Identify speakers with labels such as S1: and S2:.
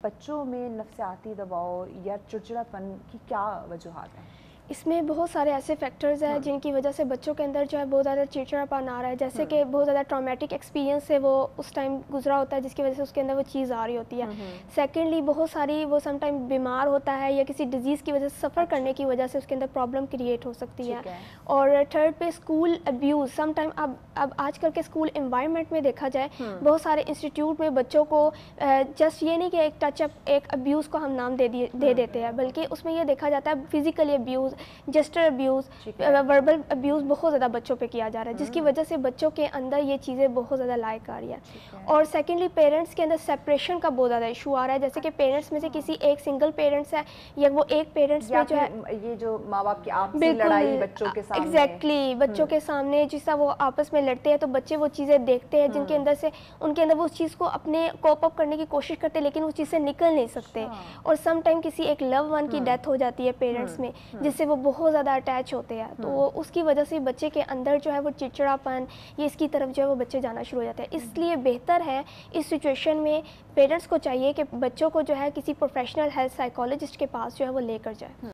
S1: بچوں میں نفسیاتی دباؤ یا چڑچڑاپن کی کیا وجوہات ہیں؟
S2: اس میں بہت سارے ایسے فیکٹرز ہیں جن کی وجہ سے بچوں کے اندر جو ہے بہت زیادہ چڑچڑاپن آ رہا ہے، جیسے کہ بہت زیادہ ٹرامیٹک ایکسپیرینس سے وہ اس ٹائم گزرا ہوتا ہے جس کی وجہ سے اس کے اندر وہ چیز آ رہی ہوتی ہے. سیکنڈلی بہت ساری وہ سم ٹائم بیمار ہوتا ہے یا کسی ڈیزیز کی وجہ سے سفر کرنے کی وجہ سے اس کے اندر پرابلم کریٹ ہو سکتی ہے. اور تھرڈ پہ اسکول ابیوز. سم ٹائم اب آج کل کے اسکول انوائرمنٹ میں دیکھا جائے بہت سارے انسٹیٹیوٹ میں بچوں کو جسٹ یہ نہیں کہ ایک ٹچ اپ ایک ابیوز کو ہم نام دے دیتے ہیں، بلکہ اس میں یہ دیکھا جاتا ہے physically abuse, gesture abuse, verbal abuse بہت زیادہ بچوں پہ کیا جا رہا ہے، جس کی وجہ سے بچوں کے اندر یہ چیزیں بہت زیادہ لائق آ رہی ہے. اور سیکنڈلی پیرنٹس کے اندر سیپریشن کا بہت زیادہ ایشو آ رہا ہے، جیسے کہ پیرنٹس میں سے کسی ایک سنگل پیرنٹس ہے یا وہ ایک پیرنٹس میں جو ہے
S1: یہ جو ماں باپ کی آپسی لڑائی بچوں کے سامنے،
S2: ایگزیکٹلی بچوں کے سامنے جس طرح وہ آپس میں لڑتے ہیں تو بچے وہ چیزیں دیکھتے ہیں جن کے اندر سے ان کے اندر وہ اس چیز کو اپنے کوپ اپ کرنے کی کوشش کرتے ہیں لیکن اس چیز سے نکل نہیں سکتے. اور سم ٹائم کسی ایک لو ون کی ڈیتھ ہو جاتی ہے پیرنٹس میں جس سے وہ بہت زیادہ اٹیچ ہوتے ہیں، تو اس کی وجہ سے بچے کے اندر جو ہے وہ چڑچڑاپن یہ اس کی طرف جو ہے وہ بچے جانا شروع ہو جاتے ہیں. اس لیے بہتر ہے اس سچویشن میں پیرنٹس کو چاہیے کہ بچوں کو جو ہے کسی پروفیشنل ہیلتھ سائیکالوجسٹ کے پاس جو ہے وہ لے کر جائے.